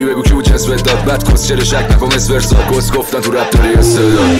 بگو کی بود جذبت داد بعد کس چرا شک نکن اسورسا کس گفتن تو رپ داری استعداد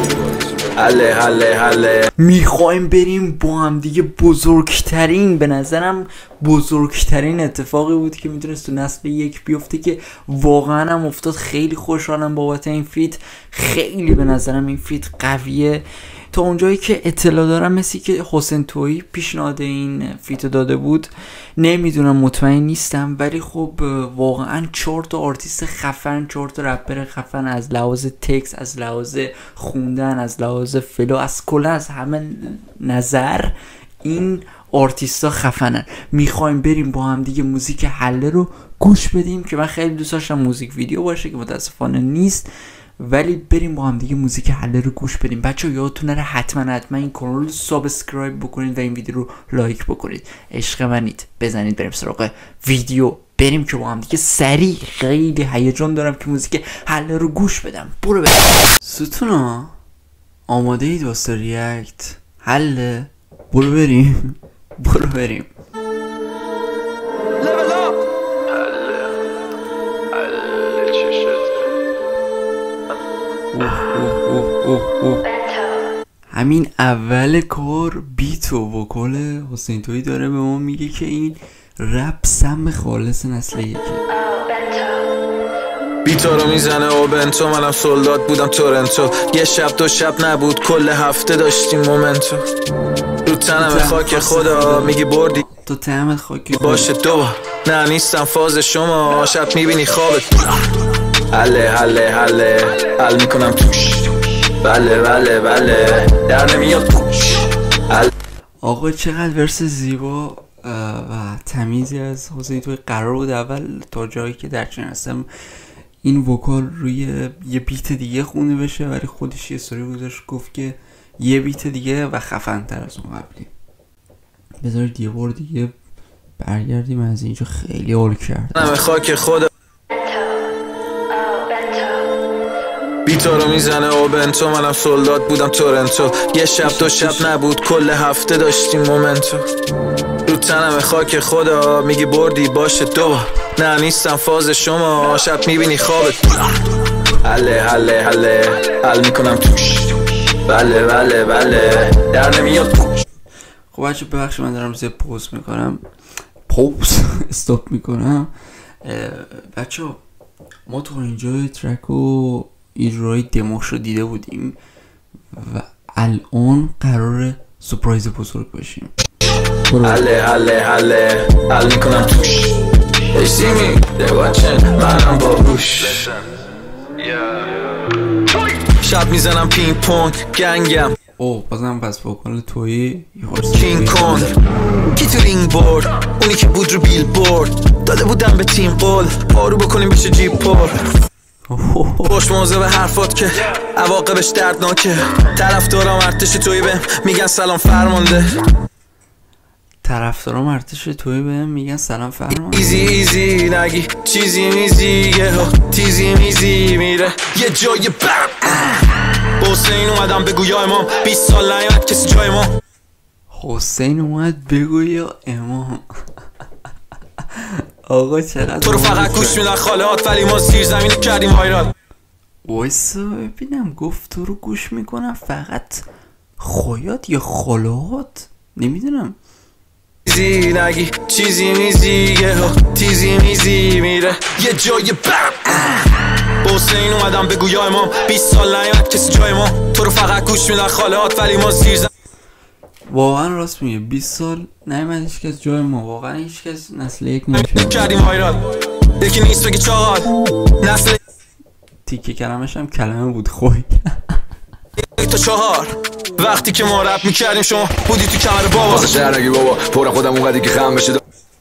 حله میخوایم بریم با هم دیگه بزرگترین، به نظرم بزرگترین اتفاقی بود که میتونست تو نسل یک بیفته که واقعا هم افتاد. خیلی خوشحالم بابت این فیت، خیلی به نظرم این فیت قویه. تا اونجایی که اطلاع دارم مثل که حسین تویی پیشنهاد این فیتو داده بود، نمیدونم مطمئن نیستم، ولی خب واقعا 4 تا آرتیست خفن، 4 تا رپر خفن، از لحاظ تکس، از لحاظ خوندن، از لحاظ فلو، از کلا از همه نظر این آرتیستا خفنن. میخوایم بریم با هم دیگه موزیک حله رو گوش بدیم که من خیلی دوست داشتم موزیک ویدیو باشه که متاسفانه نیست، ولی بریم با هم دیگه موزیک حله رو گوش بدیم. بچه یادتون نره حتما این کانال رو سابسکرایب بکنید و این ویدیو رو لایک بکنید. عشق منید. بزنید بریم سراغ ویدیو، بریم که با هم دیگه سریع. خیلی هیجان دارم که موزیک حله رو گوش بدم. برو بریم. ستونا آماده اید واسه ریاکت حله؟ برو بریم. همین اول کار بیت و وکال حسین تویی داره به ما میگه که این رپ سم خالص نسل یکه. بیتا رو میزنه و بنتو، منم سولداد بودم تورنتو، یه شب 2 شب نبود کل هفته داشتیم مومنتو، رو تنم خاک خدا میگی بردی تو تنم خاک باشه دو نه نیستم فاز شما، شب میبینی خوابت حله حل میکنم توش بله در نمیاد توش. آقا چقدر ورس زیبا و تمیزی از حسین تویی. قرار بود اول تا جایی که در چنین هستم این وکال روی یه بیت دیگه خونده بشه، ولی خودش یه استوری گذاشت گفت که یه بیت دیگه و خفن تر از اون قبلی. بذارید یه بار دیگه برگردیم از اینجا. خیلی حال کرد. نم خاک خدا بیتا رو میزنه و بنتو، منم سولداد بودم تورنتو، یه شب 2 شب نبود کل هفته داشتیم مومنتو، رو تنم خاک خدا میگی بردی باشه دو نه نیستم فاز شما، شب میبینی خوابت حل میکنم توش بله در نمیاد توش. خب بچه ببخش من دارم زیاد پوز میکنم استاپ میکنم. بچه ما تو اینجا ترک و اجرای دموش رو دیده بودیم و الان قراره سورپرایز بزرگ باشیم. حل میکنم توش اشتیمی دواچن منم باهوش، شب میزنم پینگ پونگ گنگم بازم پس وکال تویی کینگ کونگ کی تو رینگ بورد، اونی که بود رو بیل بورد، داده بودم به تیم قول پارو بکنیم بشه جیب پر، خوش موضوع به حرفات که عواقبش دردناکه، طرفدارام ارتش تویی بهم میگن سلام فرمانده، طرفدارام ارتش تویی بهم میگن سلام فرمانده. ایزی نگی چیزی میزی یه تیزی میزی میره یه جای برم حسین اومدم بگو یا امام 20 سال نیومد کسی جای ما. حسین اومد بگو یا امام. آقا چقدر تو رو فقط گوش میدن خالهات، ولی ما زیر زمین کردیم وایرال. وایسا ببینم گفت تو رو گوش میکنم فقط خویات یا خالهات، نمیدونم. چیزی نگی چیزی میزی یه تیزی میزی میره یه جای برم حسین اومدم بگو یا امام 20 سال نیومد کسی جای ما، تو رو فقط گوش میدن خالهات، ولی ما زیر زمین. واقعا راست میگه 20 سال نیومد هیچ کس جای ما، واقعا هیچ کس نسل یک نمیشه کردیم وایرال، یکی نیست بگی چاقال نسل تیکه کلمش هم کلمه بود خوی تا 4 وقتی که ما رپ میکردیم شما بودی تو کمر بابا، واسه شهر نگی بابا پورم خودم اونقدی که خم بشه.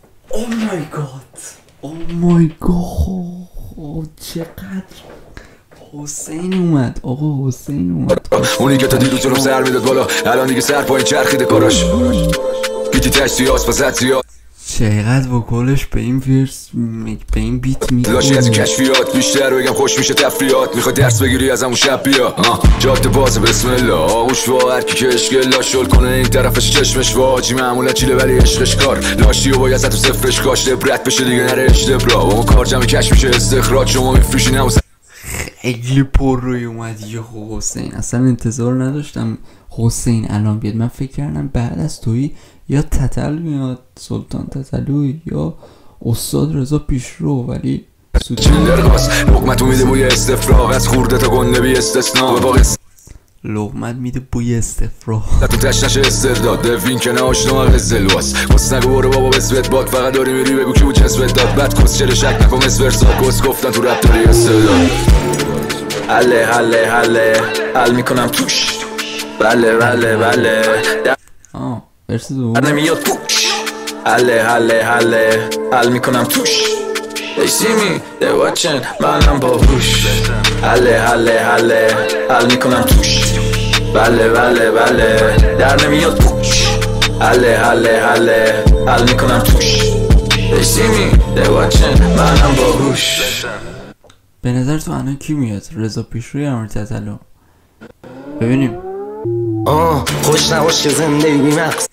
او مای گاد چقدر حسین اومد. آقا حسین اومد، اونی که تا دیروز جلوم سر میداد بالا، الان دیگه سر پایین چرخیده کاراش، گیتی تشتی هاست وسط زیاد چقدر وکالش به این ورس به این بیت لاشی از این میخونه. کشفیات بیشتر بگم خوش میشه تفریات. میخوای درس بگیری از همون شب بیا جاده باز بسم الله آغوش وا هر کی که اشکل لاشل کنه این طرفش چشمش واجی معمولا چیله ولی عشقش کار لاشی و باید تو صفرش کاش لبرت بشه دیگه نره اشتبرا و اون کار جمعی کش میشه استخراج شما میفروشی نه خیلی پر روی اومد یه حسین. اصلا انتظار نداشتم حسین الان بیاد. من فکر کردم بعد از تویی یا تتل میاد سلطان تتلوی یا استاد رضا پیشرو، ولی چندر قاس لقمت میده بوی استفراغ از خورده تا گنده بی استثناء با لقمت میده بوی استفراغ تو تشنش استرداد دوین که ناشنا قزلواس کس نگو برو بابا بسویت باد فقط داری میری بگو که بود جسوت داد بعد کس چره شک نکن اسورسا کس گفتن تو رب داری استرداد حله حله حله حل میکنم توش بله بله بله برس دو نمیاد توش حله حله حله حل میکنم توش They see me, they watching, منم باهوش حله حله حله حل میکنم توش بله بله بله در نمیاد توش حله حله حله حل میکنم توش They see me, they watching, منم باهوش. به نظر تو الان کی میاد؟ رضا پیشروی یا تتلو؟ ببینیم. خوش نباش که زندگی مقصد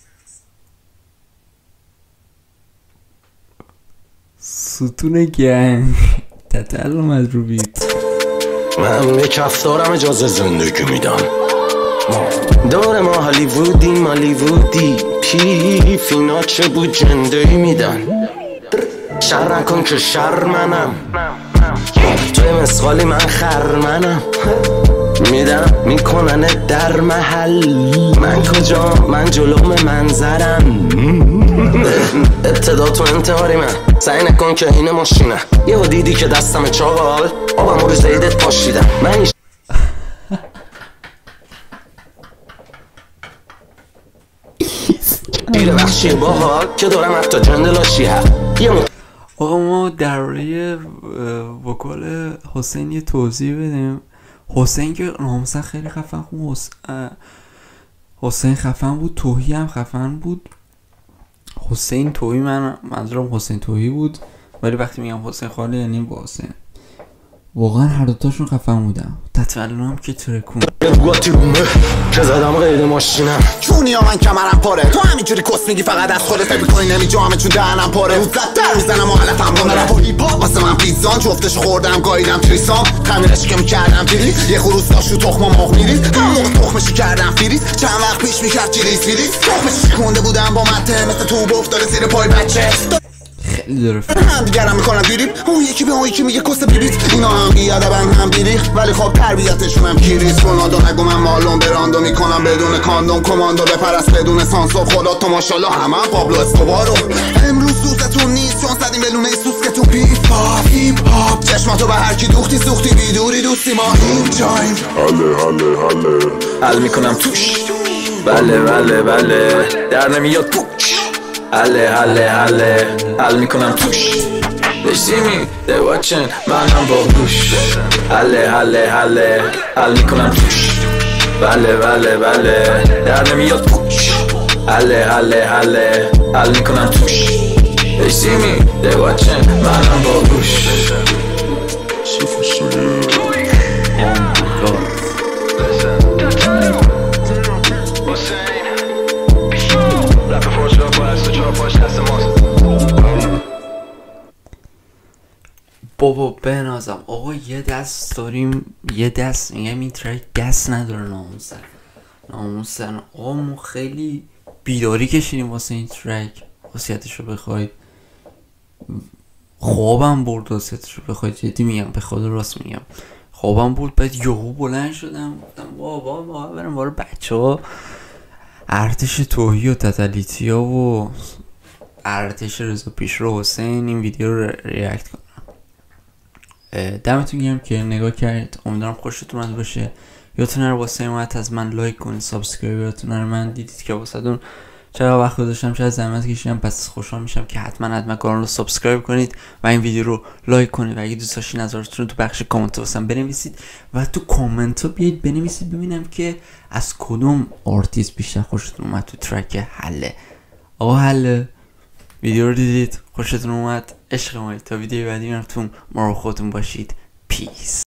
ستون گنگ تتل اومد رو بیت. من به کفتارم اجازه زندگی میدم دور ما هالیوودی پیفینا چه بود جندهی میدن شر نکن که شر منم توی مسخالی من خرمنم میدم میکنن در محل من کجا من جلوم منظرم ابتدا تو انتحاری من سعی نکن که این ماشینه یه دیدی که دستم چاقال آبم رو زیدت پاشیدم من گیر بخشی باحال که دارم حتی جندلاشی آقا ما درباره وکال حسین یه توضیح بدیم. حسین که ناموسن خیلی خفن بود. حسین خفن بود، توهی هم خفن بود. حسین توهی منظورم حسین توهی بود، ولی وقتی میگم حسین خاله یعنی با حسین واقعا هر دوتاشون خفن بودن. تتلو هم که ترکون بگاتی رومه که زدم غیر ماشینم چونی ها من کمرم پاره تو همینجوری کس میگی فقط از خودت فکر میکنی نمیجامه چون دهنم پاره در میزنم و حالتم با رپ و هیپ هاپ واسه من پیزان جفتش خوردم گاییدم تریسام خمیرش که میکردم فریز یه خروس داشت و تخم مرغ میریز هم موقع تخمشی کردم فریز چند وقت پیش میکرد چیلیز تخمشی شکونده بودم با مته مثل توب افتاده زیر پای بچه خیلی داره هم دیگرم میکنم دیریب اون یکی به اون یکی میگه کس بیبیت اینا هم بیادبن هم بیریخ ولی خب تربیتشون هم کیریز رونالدو نگو من مالون براندو میکنم بدون کاندوم کماندو بپرست بدون سانسور خدا تو ماشالله همه پابلو اسکوبارو امروز سوزتون نیست چون زدیم بلونه سوز که تو هیپ هاپ چشماتو به هر کی دوختی سوختی بیدوری دوستی ما این جایم حله حل میکنم توش بله بله بله در نمیاد توش حله حله حله حل میکنم توش They see me, they watching, منم باهوش حله حله حله حل میکنم توش بله بله بله در نمیاد توش حله حله حله حل میکنم توش They see me, they watching, منم باهوش بابا بنازم آقا یه دست داریم، یه دست میگم این ترک دست نداره. ناموسن آقا ما خیلی بیداری کشیدیم واسه این ترک. واسیتش رو بخواید خوابم برد، واسیتش رو بخواید جدی میگم، به خدا راست میگم خوابم برد. بعد یهو بلند شدم گفتم بابا برم وارو بچه ها ارتش توهی و تتلیتیا و ارتش رضا پیشرو حسین این ویدیو رو ریاکت کنم. دمتون گرم که نگاه کردید، امیدوارم خوشتون اومده باشه. یادتون نره واسه حمایت از من لایک کنید، سابسکرایب یادتون نره. من دیدید که واسهتون چرا وقت گذاشتم، چرا زحمت کشیدم، پس خوشحال میشم که حتما کانال رو سابسکرایب کنید و این ویدیو رو لایک کنید و اگه دوست داشتین نظرتون رو تو بخش کامنت واسم بنویسید و تو کامنت ها بیاید بنویسید ببینم که از کدوم آرتیست بیشتر خوشتون اومد تو ترک حله. آقا حله ویدیو رو دیدید، خوشتون اومد، عشق مایید. تا ویدیو بعدی میرفتون، ما رو خودتون باشید. پیس.